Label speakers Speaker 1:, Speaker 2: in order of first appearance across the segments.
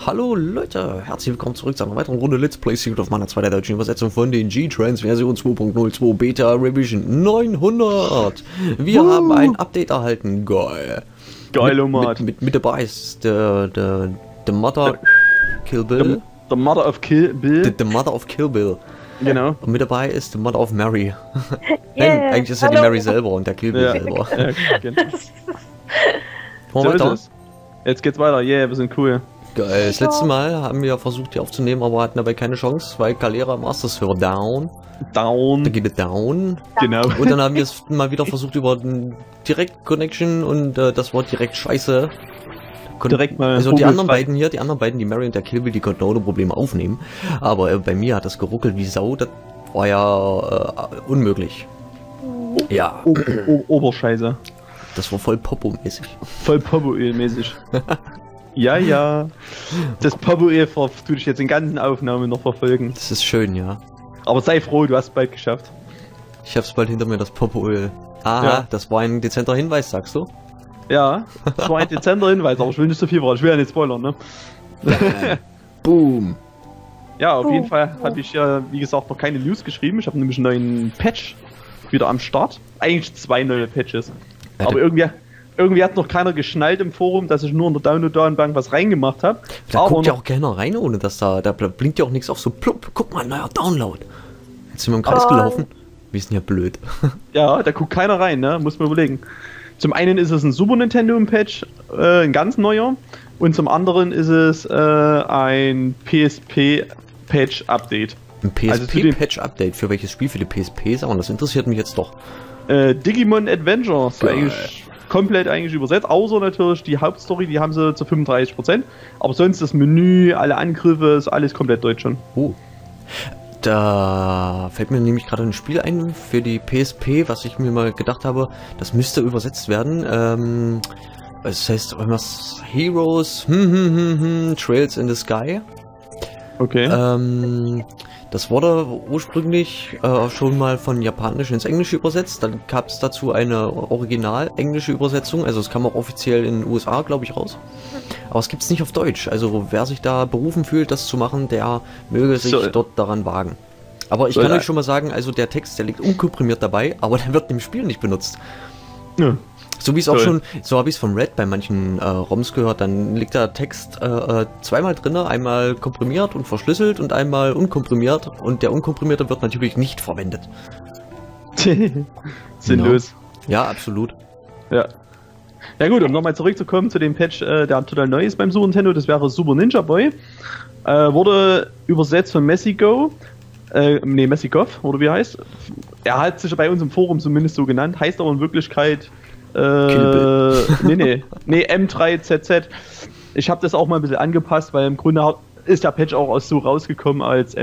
Speaker 1: Hallo Leute, herzlich willkommen zurück zu einer weiteren Runde Let's Play Secret of Mana 2 der deutschen Übersetzung von den G-Trans Version 2.02 Beta Revision 900. Wir haben ein Update erhalten, geil.
Speaker 2: Geil, Omar.
Speaker 1: Mit dabei ist der Mother Kill Bill.
Speaker 2: The Mother of Kill Bill.
Speaker 1: The Mother of Kill Bill.
Speaker 2: Genau.
Speaker 1: Und mit dabei ist the Mother of Mary.
Speaker 3: Yeah.
Speaker 1: Nein, eigentlich ist ja die Mary selber und der Kill Bill selber.
Speaker 2: Ja, genau.
Speaker 1: So weiter.
Speaker 2: Jetzt geht's weiter, yeah, wir sind cool.
Speaker 1: Geil. Das letzte Mal haben wir versucht, die aufzunehmen, aber hatten dabei keine Chance, weil Calera Master Server down. Da geht es down.
Speaker 2: Genau.
Speaker 1: Und dann haben wir es mal wieder versucht über den Direct Connection und das war direkt scheiße.
Speaker 2: Direkt mal.
Speaker 1: Also die anderen beiden, die Mary und der Kill Bill, die konnten ohne Probleme aufnehmen. Aber bei mir hat das geruckelt wie Sau, das war ja unmöglich. Ja.
Speaker 2: Oberscheiße.
Speaker 1: Das war voll Popo-mäßig.
Speaker 2: Voll Popo-mäßig. Ja. Das Popo-Öl tut dich jetzt in ganzen Aufnahmen noch verfolgen.
Speaker 1: Das ist schön, ja.
Speaker 2: Aber sei froh, du hast es bald geschafft.
Speaker 1: Ich hab's bald hinter mir, das Popo-Öl. Aha,
Speaker 2: Ja.
Speaker 1: Das war ein dezenter Hinweis, sagst du?
Speaker 2: Ja, das war ein dezenter Hinweis, aber ich will nicht so viel verraten. Ich will ja nicht spoilern, ne?
Speaker 1: Boom.
Speaker 2: Ja, auf jeden Fall habe ich ja, wie gesagt, noch keine News geschrieben. Ich habe nämlich einen neuen Patch wieder am Start. Eigentlich 2 neue Patches.
Speaker 1: Ja,
Speaker 2: Aber irgendwie hat noch keiner geschnallt im Forum, dass ich nur in der Download-Datenbank was reingemacht habe.
Speaker 1: Da guckt ja auch keiner rein, ohne dass da blinkt ja auch nichts auf, so plupp, guck mal, neuer Download. Jetzt sind wir im Kreis gelaufen. Wir sind ja blöd.
Speaker 2: Ja, da guckt keiner rein, ne? Muss man überlegen. Zum einen ist es ein Super Nintendo Patch, ein ganz neuer. Und zum anderen ist es ein PSP Patch Update.
Speaker 1: Ein PSP
Speaker 2: Also
Speaker 1: Patch Update für welches Spiel? Für die PSP sagen? Das interessiert mich jetzt doch.
Speaker 2: Digimon Adventures,
Speaker 1: Geil.
Speaker 2: eigentlich komplett übersetzt, außer natürlich die Hauptstory, die haben sie zu 35%. Aber sonst das Menü, alle Angriffe, ist alles komplett deutsch schon.
Speaker 1: Oh. Da fällt mir nämlich gerade ein Spiel ein für die PSP, was ich mir mal gedacht habe, das müsste übersetzt werden. Es heißt irgendwas Heroes, Trails in the Sky.
Speaker 2: Okay.
Speaker 1: Das wurde ursprünglich schon mal von Japanisch ins Englische übersetzt, dann gab es dazu eine original englische Übersetzung, also es kam auch offiziell in den USA, glaube ich, raus. Aber es gibt es nicht auf Deutsch, also wer sich da berufen fühlt, das zu machen, der möge sich dort daran wagen. Aber ich kann euch schon mal sagen, also der Text, der liegt unkomprimiert dabei, aber der wird im Spiel nicht benutzt.
Speaker 2: Ja.
Speaker 1: So wie es auch schon, so habe ich es von Red bei manchen ROMs gehört, dann liegt der Text zweimal drin, einmal komprimiert und verschlüsselt und einmal unkomprimiert und der unkomprimierte wird natürlich nicht verwendet.
Speaker 2: Sinnlos.
Speaker 1: Ja, absolut.
Speaker 2: Ja. Ja gut, um nochmal zurückzukommen zu dem Patch, der total neu ist beim Super Nintendo, das wäre Super Ninja Boy. Wurde übersetzt von Messigo. Messikov, oder wie heißt? Er hat sich bei uns im Forum zumindest so genannt, heißt aber in Wirklichkeit nee, M3ZZ. Ich habe das auch mal ein bisschen angepasst, weil im Grunde ist der Patch auch so rausgekommen als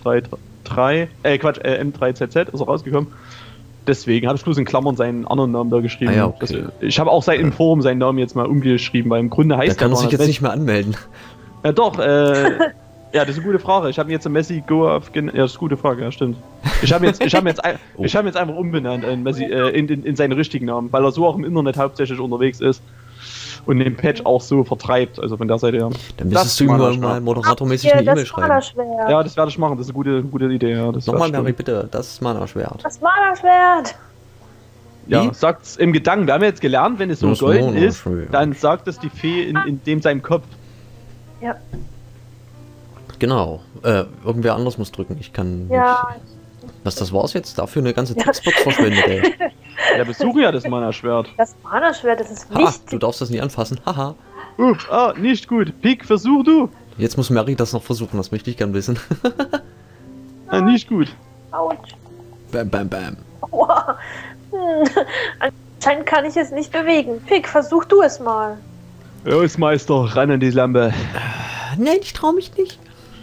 Speaker 2: M3ZZ ist er rausgekommen. Deswegen habe ich bloß in Klammern seinen anderen Namen da geschrieben.
Speaker 1: Ah ja, okay.
Speaker 2: Ich habe auch im Forum seinen Namen jetzt mal umgeschrieben, weil im Grunde heißt
Speaker 1: der kann sich jetzt nicht mehr anmelden.
Speaker 2: Ja doch, ja, das ist eine gute Frage. Ich habe ihn jetzt in Messi Go auf. Ja, das ist eine gute Frage, ja, stimmt. Ich habe jetzt einfach umbenannt in, Messi, in seinen richtigen Namen, weil er so auch im Internet hauptsächlich unterwegs ist und den Patch auch so vertreibt. Also von der Seite her.
Speaker 1: Dann müsstest du ihm mal moderatormäßig eine E-Mail schreiben.
Speaker 2: Ja, das werde ich machen. Das ist eine gute Idee. Ja,
Speaker 1: nochmal, Mary, bitte. Das Mana-Schwert.
Speaker 3: Das Mana-Schwert!
Speaker 2: Ja, sagt's im Gedanken. Wir haben jetzt gelernt, wenn es so golden ist, dann sagt es die Fee in dem seinem Kopf.
Speaker 3: Ja.
Speaker 1: Genau. Irgendwer anders muss drücken. Ich kann nicht. Das war's jetzt? Dafür eine ganze Textbox verschwendet, ey.
Speaker 2: Ja, wir suchen ja das Mana-Schwert.
Speaker 3: Das Mana-Schwert, das ist wichtig.
Speaker 1: Du darfst das nicht anfassen. Haha.
Speaker 2: Nicht gut. Pik, versuch du.
Speaker 1: Jetzt muss Mary das noch versuchen. Das möchte ich gern wissen.
Speaker 2: Nicht gut.
Speaker 3: Autsch.
Speaker 1: Bam, bam, bam.
Speaker 3: Wow. Anscheinend kann ich es nicht bewegen. Pik, versuch du es mal.
Speaker 2: Los, Meister, ran an die Lampe.
Speaker 1: Nein, ich trau mich nicht.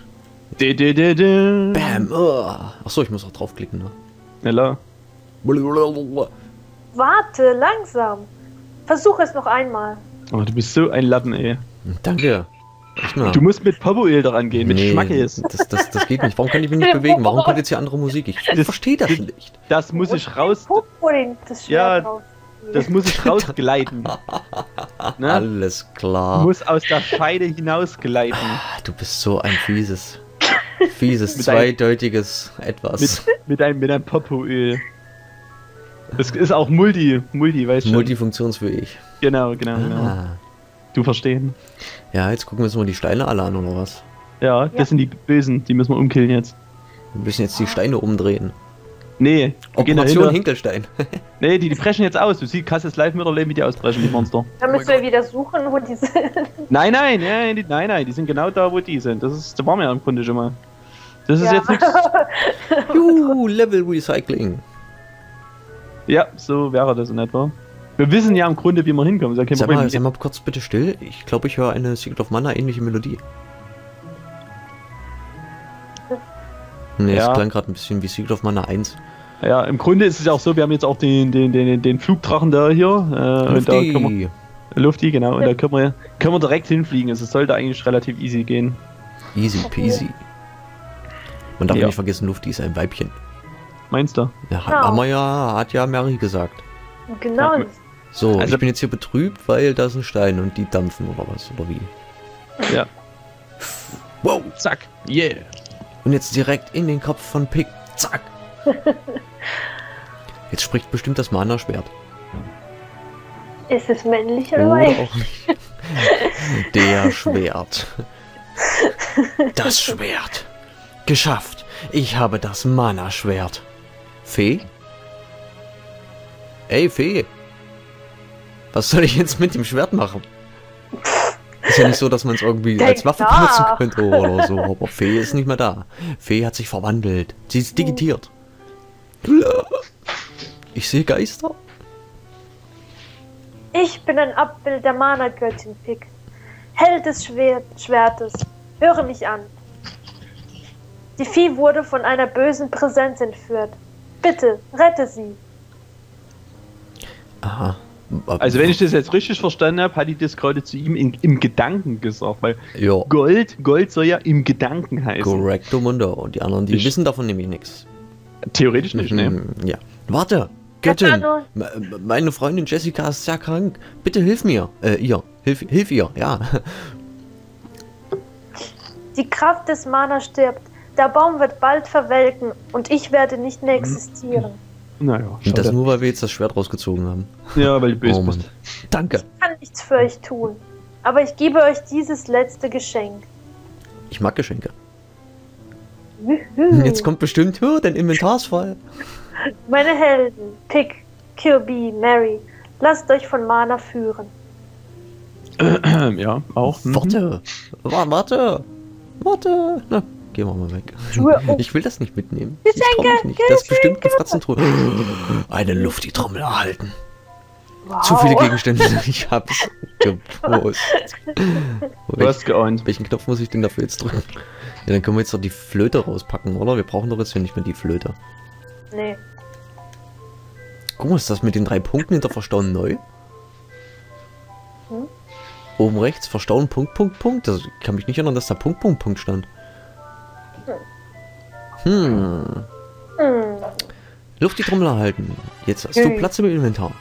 Speaker 1: Bam. Achso, ich muss auch draufklicken, ne?
Speaker 2: Schneller.
Speaker 3: Warte, langsam. Versuch es noch einmal.
Speaker 2: Oh, du bist so ein Lappen, ey.
Speaker 1: Danke. Echt mal.
Speaker 2: Du musst mit Popo-Öl daran gehen, mit Schmackes.
Speaker 1: Das geht nicht. Warum kann ich mich nicht bewegen? Warum kommt jetzt hier andere Musik? Ich verstehe das nicht.
Speaker 2: Das muss ich raus.
Speaker 3: Das Schwert drauf.
Speaker 2: Das muss ich rausgleiten. Ne?
Speaker 1: Alles klar.
Speaker 2: Muss aus der Scheide hinausgleiten.
Speaker 1: Du bist so ein fieses,
Speaker 2: Mit
Speaker 1: zweideutiges Etwas.
Speaker 2: Mit einem Popoöl. Das ist auch Multi, weißt du?
Speaker 1: Multifunktionsfähig.
Speaker 2: Genau.
Speaker 1: Ah.
Speaker 2: Du verstehen.
Speaker 1: Ja, jetzt gucken wir uns mal die Steine alle an, oder was?
Speaker 2: Ja, das sind die Bösen, die müssen wir umkillen jetzt.
Speaker 1: Wir müssen jetzt die Steine umdrehen.
Speaker 2: Nee, wir gehen
Speaker 1: Operation
Speaker 2: dahinter.
Speaker 1: Hinkelstein.
Speaker 2: Nee, die brechen jetzt aus. Du siehst, kannst jetzt live miterleben, wie die ausbrechen, die Monster.
Speaker 3: Dann müssen wir wieder suchen, wo die sind.
Speaker 2: Nein, die sind genau da, wo die sind. Da waren wir ja im Grunde schon mal. Das ist jetzt nichts.
Speaker 1: Level Recycling.
Speaker 2: Ja, so wäre das in etwa. Wir wissen ja im Grunde, wie wir hinkommen. Ist ja kein Problem.
Speaker 1: Sei mal kurz bitte still. Ich glaube, ich höre eine Secret of Mana ähnliche Melodie. Nee,
Speaker 2: Ja.
Speaker 1: es klang gerade ein bisschen wie Secret of Mana 1.
Speaker 2: Ja, im Grunde ist es ja auch so, wir haben jetzt auch den Flugdrachen da hier. Und da können wir, Lufti, genau. Und da können wir direkt hinfliegen. Also es sollte eigentlich relativ easy gehen.
Speaker 1: Easy peasy. Man darf
Speaker 2: Ja.
Speaker 1: nicht vergessen, Lufti ist ein Weibchen.
Speaker 2: Meinst du?
Speaker 1: Ja,
Speaker 3: Genau.
Speaker 1: hat ja Mary gesagt.
Speaker 3: Genau.
Speaker 2: Ja.
Speaker 1: So,
Speaker 2: Also-
Speaker 1: ich bin jetzt hier betrübt, weil da ist ein Stein und die dampfen oder was, oder wie?
Speaker 2: Ja.
Speaker 1: Wow!
Speaker 2: Zack. Yeah.
Speaker 1: Und jetzt direkt in den Kopf von Pick. Zack! Jetzt spricht bestimmt das Mana-Schwert.
Speaker 3: Ist es männlich oder
Speaker 1: Oder
Speaker 3: weiblich?
Speaker 1: auch nicht. Der Schwert. Das Schwert. Geschafft. Ich habe das Mana-Schwert. Fee? Ey, Fee. Was soll ich jetzt mit dem Schwert machen? Ist ja nicht so, dass man es irgendwie
Speaker 3: Denk
Speaker 1: als Waffe
Speaker 3: nach.
Speaker 1: benutzen könnte oder so. Aber Fee ist nicht mehr da. Fee hat sich verwandelt. Sie ist digitiert. Ich sehe Geister.
Speaker 3: Ich bin ein Abbild der Mana-Göttin, Pick. Held des Schwertes. Höre mich an. Die Vieh wurde von einer bösen Präsenz entführt. Bitte, rette sie.
Speaker 1: Aha.
Speaker 2: Also wenn ich das jetzt richtig verstanden habe, hat die das gerade zu ihm im Gedanken gesagt, weil
Speaker 1: Ja.
Speaker 2: Gold soll ja im Gedanken heißen.
Speaker 1: Correcto Mundo. Und die anderen, die
Speaker 2: Ich-
Speaker 1: wissen davon nämlich nichts.
Speaker 2: Theoretisch nicht, ne?
Speaker 1: Ja. Warte, Göttin.
Speaker 3: Hallo.
Speaker 1: Meine Freundin Jessica ist sehr krank. Bitte hilf mir. Hilf ihr, ja.
Speaker 3: Die Kraft des Mana stirbt. Der Baum wird bald verwelken und ich werde nicht mehr existieren.
Speaker 2: Naja,
Speaker 1: Und das
Speaker 2: schade.
Speaker 1: nur, weil wir jetzt das Schwert rausgezogen haben.
Speaker 2: Ja, weil du böse
Speaker 1: Oh Mann.
Speaker 2: bist.
Speaker 1: Danke.
Speaker 3: Ich kann nichts für euch tun. Aber ich gebe euch dieses letzte Geschenk.
Speaker 1: Ich mag Geschenke.
Speaker 3: Juhu.
Speaker 1: Jetzt kommt bestimmt, dein Inventar ist voll.
Speaker 3: Meine Helden, Pick, Kirby, Mary, lasst euch von Mana führen.
Speaker 2: Ja, auch. Mhm.
Speaker 1: Warte. Na, gehen wir mal weg.
Speaker 3: Schuhe. Oh.
Speaker 1: Ich will das nicht mitnehmen.
Speaker 3: Geschenke,
Speaker 1: Ich trau mich nicht. Das ist bestimmt Gefratzentruhe. Eine Lufti-Trommel erhalten.
Speaker 3: Wow.
Speaker 1: Zu viele Gegenstände. Ich hab's gewusst.
Speaker 2: Du hast geahnt.
Speaker 1: Welchen Knopf muss ich denn dafür jetzt drücken? Ja, dann können wir jetzt doch die Flöte rauspacken, oder? Wir brauchen doch jetzt hier nicht mehr die Flöte.
Speaker 3: Nee.
Speaker 1: Guck mal, ist das mit den 3 Punkten hinter Verstauen neu?
Speaker 3: Hm?
Speaker 1: Oben rechts, Verstauen, Punkt. Das, ich kann mich nicht erinnern, dass da Punkt stand.
Speaker 3: Hm.
Speaker 1: Luft die Trommel erhalten. Jetzt hast du
Speaker 3: Okay.
Speaker 1: Platz im Inventar.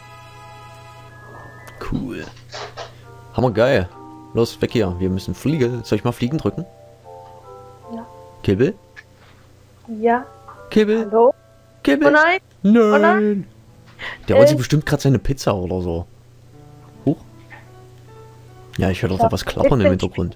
Speaker 1: Cool. Hammer geil. Los, weg hier. Wir müssen fliegen. Soll ich mal fliegen drücken?
Speaker 3: Ja.
Speaker 1: Kibbel?
Speaker 3: Ja.
Speaker 1: Kibbel?
Speaker 3: Hallo?
Speaker 1: Kibbel?
Speaker 3: Oh nein.
Speaker 1: Nein.
Speaker 3: Oh nein.
Speaker 1: Der holt sich bestimmt gerade seine Pizza oder so. Huch. Ja, ich höre doch da was klappern im Hintergrund.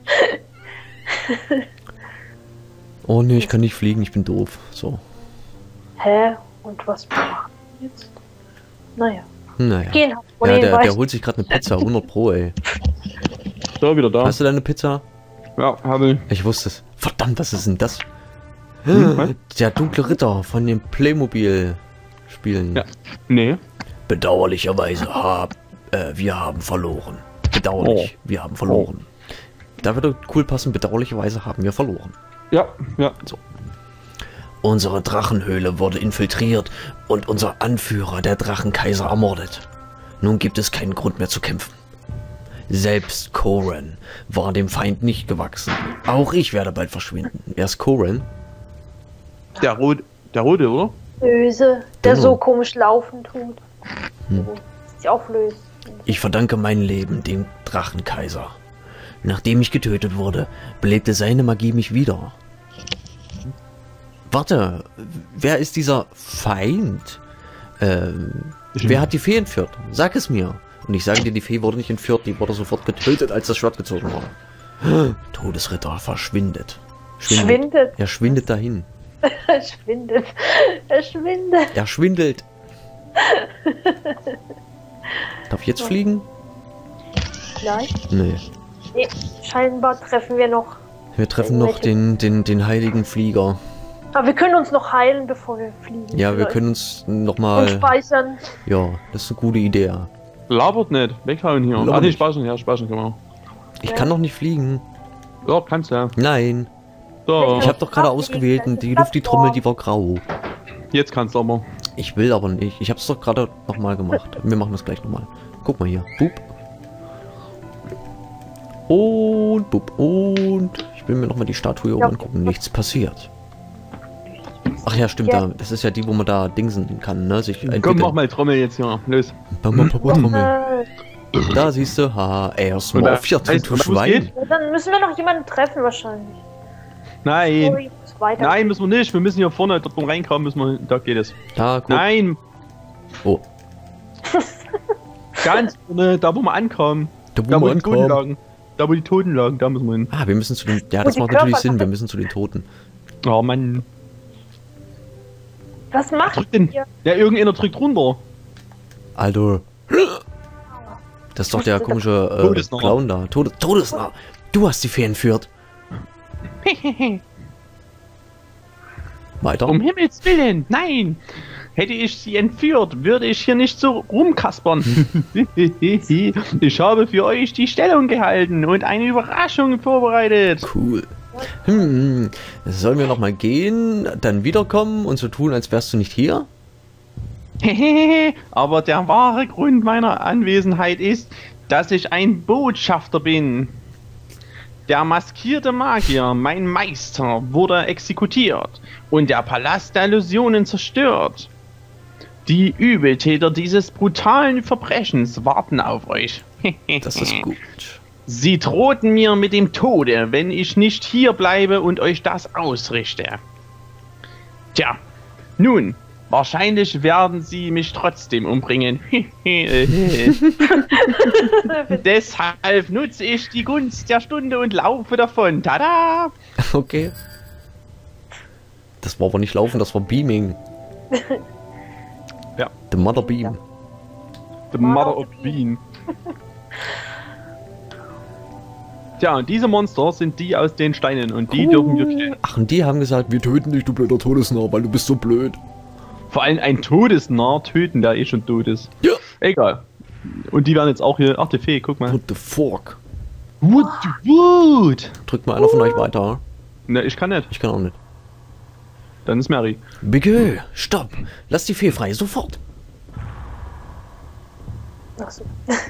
Speaker 1: Oh ne, ich kann nicht fliegen, ich bin doof. So.
Speaker 3: Hä? Und was machen wir jetzt? Naja.
Speaker 1: Naja.
Speaker 3: Gehen.
Speaker 1: Ja, der holt sich gerade eine Pizza, 100 Pro, ey.
Speaker 2: So, wieder da.
Speaker 1: Hast du deine Pizza?
Speaker 2: Ja, habe
Speaker 1: Ich wusste es. Verdammt, was ist denn das?
Speaker 2: was?
Speaker 1: Der dunkle Ritter von den Playmobil-Spielen.
Speaker 2: Ja. Nee.
Speaker 1: Bedauerlicherweise wir haben verloren. Bedauerlich, wir haben verloren. Da würde cool passen, bedauerlicherweise haben wir verloren.
Speaker 2: Ja.
Speaker 1: Unsere Drachenhöhle wurde infiltriert und unser Anführer, der Drachenkaiser, ermordet. Nun gibt es keinen Grund mehr zu kämpfen. Selbst Koren war dem Feind nicht gewachsen. Auch ich werde bald verschwinden. Wer ist Koren?
Speaker 2: Der Rote, oder?
Speaker 3: Böse, der
Speaker 1: Genau.
Speaker 3: so komisch laufen tut. sich auflöst.
Speaker 1: Ich verdanke mein Leben dem Drachenkaiser. Nachdem ich getötet wurde, belebte seine Magie mich wieder. Warte, wer ist dieser Feind? Wer hat die Fee entführt? Sag es mir. Und ich sage dir, die Fee wurde nicht entführt, die wurde sofort getötet, als das Schwert gezogen wurde. Todesritter verschwindet.
Speaker 3: Schwindet.
Speaker 1: Er schwindet dahin.
Speaker 3: Schwindet. Er schwindet.
Speaker 1: Er schwindelt. Darf ich jetzt fliegen?
Speaker 3: Vielleicht.
Speaker 1: Nee.
Speaker 3: Nee, scheinbar treffen wir noch.
Speaker 1: Wir treffen noch den heiligen Flieger.
Speaker 3: Aber wir können uns noch heilen, bevor wir fliegen.
Speaker 1: Ja, wir können uns
Speaker 3: Und
Speaker 1: nochmal...
Speaker 3: speichern.
Speaker 1: Ja, das ist eine gute Idee.
Speaker 2: Labert nicht. Weghauen hier.
Speaker 1: Labert
Speaker 2: Ah, nee,
Speaker 1: nicht.
Speaker 2: speichern. Ja, speichern können wir.
Speaker 1: Ich kann noch nicht fliegen.
Speaker 2: Ja, kannst ja.
Speaker 1: Nein.
Speaker 2: So,
Speaker 1: Ich habe doch gerade ausgewählt und die Lufttrommel, die war grau.
Speaker 2: jetzt kannst du aber.
Speaker 1: Ich will aber nicht. Ich habe es doch gerade nochmal gemacht. Wir machen das gleich nochmal. Guck mal hier. Boop. Und boop. Und ich will mir nochmal die Statue hier oben angucken. Nichts passiert. Ach ja, stimmt. Da, das ist ja die, wo man da dingsen kann, ne? Sich
Speaker 2: Komm, mach mal Trommel jetzt hier. Los.
Speaker 1: Trommel. Da siehst du, haha, erstmal auf 14
Speaker 2: weißt du, was
Speaker 1: Schwein.
Speaker 2: geht?
Speaker 3: Ja, dann müssen wir noch jemanden treffen wahrscheinlich.
Speaker 2: Nein.
Speaker 3: Sorry, muss weiter.
Speaker 2: Nein, müssen wir nicht. Wir müssen hier vorne, dort wo wir reinkommen, müssen wir. Da geht es.
Speaker 1: Da, guck.
Speaker 2: Nein.
Speaker 1: Oh,
Speaker 2: Ganz vorne, da wo wir ankommen.
Speaker 1: da
Speaker 2: Da
Speaker 1: wo
Speaker 2: wo
Speaker 1: wir
Speaker 2: die Toten
Speaker 1: ankommen.
Speaker 2: lagen. Da wo die Toten lagen, da müssen wir hin.
Speaker 1: Ah, wir müssen zu den... Ja,
Speaker 3: Wo
Speaker 1: das
Speaker 3: die
Speaker 1: macht natürlich
Speaker 3: Körper
Speaker 1: Sinn. Wir
Speaker 3: kaputt-
Speaker 1: müssen zu den Toten.
Speaker 2: Oh Mann.
Speaker 3: Was macht
Speaker 2: Drückt denn?
Speaker 3: ihr?
Speaker 2: Ja, irgendeiner drückt runter.
Speaker 1: Alter. Das ist doch der komische
Speaker 2: Todesnah.
Speaker 1: Clown da. Todesnah. Du hast die Fee entführt. Weiter.
Speaker 2: Um Himmels Willen, nein! Hätte ich sie entführt, würde ich hier nicht so rumkaspern. Ich habe für euch die Stellung gehalten und eine Überraschung vorbereitet.
Speaker 1: Cool. Sollen wir nochmal gehen, dann wiederkommen und so tun, als wärst du nicht hier?
Speaker 2: Aber der wahre Grund meiner Anwesenheit ist, dass ich ein Botschafter bin. Der maskierte Magier, mein Meister, wurde exekutiert und der Palast der Illusionen zerstört. Die Übeltäter dieses brutalen Verbrechens warten auf euch.
Speaker 1: Das ist gut.
Speaker 2: Sie drohten mir mit dem Tode, wenn ich nicht hier bleibe und euch das ausrichte. Tja, nun, wahrscheinlich werden sie mich trotzdem umbringen. Deshalb nutze ich die Gunst der Stunde und laufe davon. Tada!
Speaker 1: Okay. Das war aber nicht Laufen, das war Beaming.
Speaker 2: Ja.
Speaker 1: The Mother Beam.
Speaker 2: The Mother of Bean. Tja, und diese Monster sind die aus den Steinen und die dürfen wir killen.
Speaker 1: Ach, und die haben gesagt, wir töten dich, du blöder Todesnah, weil du bist so blöd.
Speaker 2: Vor allem ein Todesnarr töten, der eh schon tot ist.
Speaker 1: Ja.
Speaker 2: Egal. Und die werden jetzt auch hier. Ach, die Fee, guck mal.
Speaker 1: What the fuck?
Speaker 2: What the wood?
Speaker 1: Drückt mal einer von euch weiter.
Speaker 2: Ne, ich kann nicht.
Speaker 1: Ich kann auch nicht.
Speaker 2: Dann ist Mary.
Speaker 1: Bigel, stopp. Lass die Fee frei, sofort.
Speaker 3: Ach so.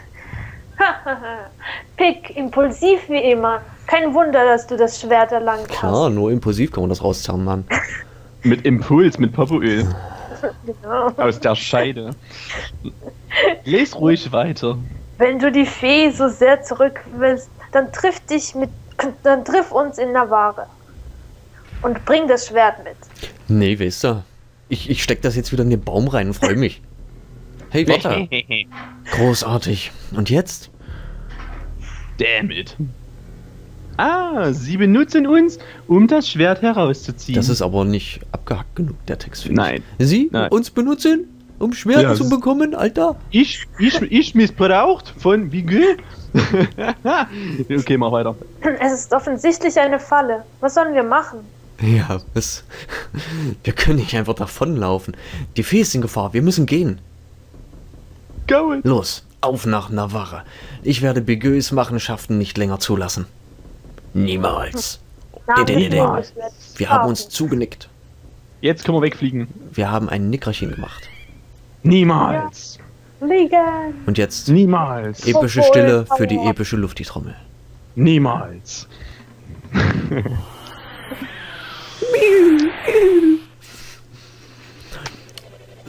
Speaker 3: Pick, impulsiv wie immer. Kein Wunder, dass du das Schwert erlangt
Speaker 1: Klar, nur impulsiv kann man das rauszerren, Mann.
Speaker 2: Mit Impuls, mit Popoöl.
Speaker 3: hast. Genau.
Speaker 2: Aus der Scheide. Les ruhig weiter.
Speaker 3: Wenn du die Fee so sehr zurück willst, dann triff uns in Navarre. Und bring das Schwert mit.
Speaker 1: Nee, weißt du. Ich steck das jetzt wieder in den Baum rein und freue mich. Hey, warte. Großartig. Und jetzt?
Speaker 2: Damn it. Ah, sie benutzen uns, um das Schwert herauszuziehen.
Speaker 1: Das ist aber nicht abgehackt genug, der Text, finde
Speaker 2: Nein.
Speaker 1: ich. Sie
Speaker 2: Nein.
Speaker 1: uns benutzen, um Schwerte
Speaker 2: Ja,
Speaker 1: zu
Speaker 2: das-
Speaker 1: bekommen, Alter?
Speaker 2: Ich missbraucht von Bigel? Okay, mach weiter.
Speaker 3: Es ist offensichtlich eine Falle. Was sollen wir machen?
Speaker 1: Ja, wir können nicht einfach davonlaufen. Die Fee ist in Gefahr, wir müssen gehen.
Speaker 2: Go it.
Speaker 1: Los, auf nach Navarre. Ich werde Bigues Machenschaften nicht länger zulassen. Niemals.
Speaker 3: Na,
Speaker 1: Niemals. Wir haben uns zugenickt.
Speaker 2: Jetzt können wir wegfliegen.
Speaker 1: Wir haben ein Nickerchen gemacht.
Speaker 2: Niemals.
Speaker 3: Liegen.
Speaker 1: Und jetzt
Speaker 2: Niemals.
Speaker 1: epische
Speaker 3: Obwohl,
Speaker 1: Stille für die
Speaker 3: aber-
Speaker 1: epische Lufti-Trommel.
Speaker 2: Niemals.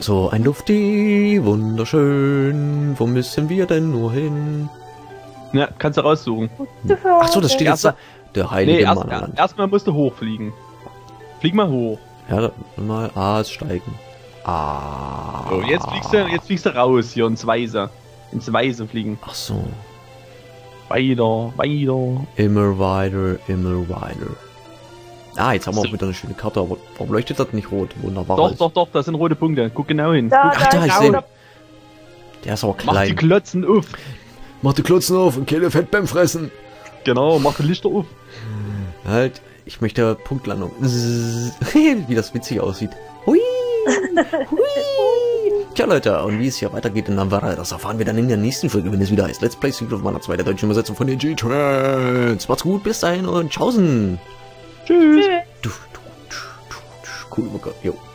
Speaker 1: So ein Lufti, wunderschön. Wo müssen wir denn nur hin?
Speaker 2: Ja, kannst du raussuchen.
Speaker 1: Ach so, das steht jetzt da. Der heilige
Speaker 2: Nee,
Speaker 1: Mann.
Speaker 2: erstmal musst du hochfliegen. Flieg mal hoch.
Speaker 1: Ja, mal A steigen. Ah.
Speaker 2: So, jetzt fliegst du raus hier ins Weiße. Ins Weiße fliegen.
Speaker 1: Ach so.
Speaker 2: Weiter, weiter.
Speaker 1: Immer weiter, immer weiter. Ah, jetzt haben wir
Speaker 2: So.
Speaker 1: auch wieder eine schöne Karte, aber warum leuchtet das nicht rot? Wunderbar.
Speaker 2: Doch, das sind rote Punkte. Guck genau hin.
Speaker 3: Da,
Speaker 1: Ach, da, ich
Speaker 3: ist
Speaker 1: sehe.
Speaker 3: der-
Speaker 1: Der ist aber
Speaker 2: Mach die
Speaker 1: klein.
Speaker 2: Klotzen auf.
Speaker 1: Mach die Klotzen auf und keine Fett beim Fressen.
Speaker 2: Genau, mach die Lichter auf.
Speaker 1: Halt, ich möchte Punktlandung. Wie das witzig aussieht. Hui! Hui! Tja Leute, und wie es hier weitergeht in Navarra, das erfahren wir dann in der nächsten Folge, wenn es wieder heißt Let's Play Secret of Mana 2, der deutschen Übersetzung von den G-Trans. Macht's gut, bis dahin und tschaußen.
Speaker 2: Tschüss.
Speaker 3: Tschüss.
Speaker 1: Cool, Mucke. Jo.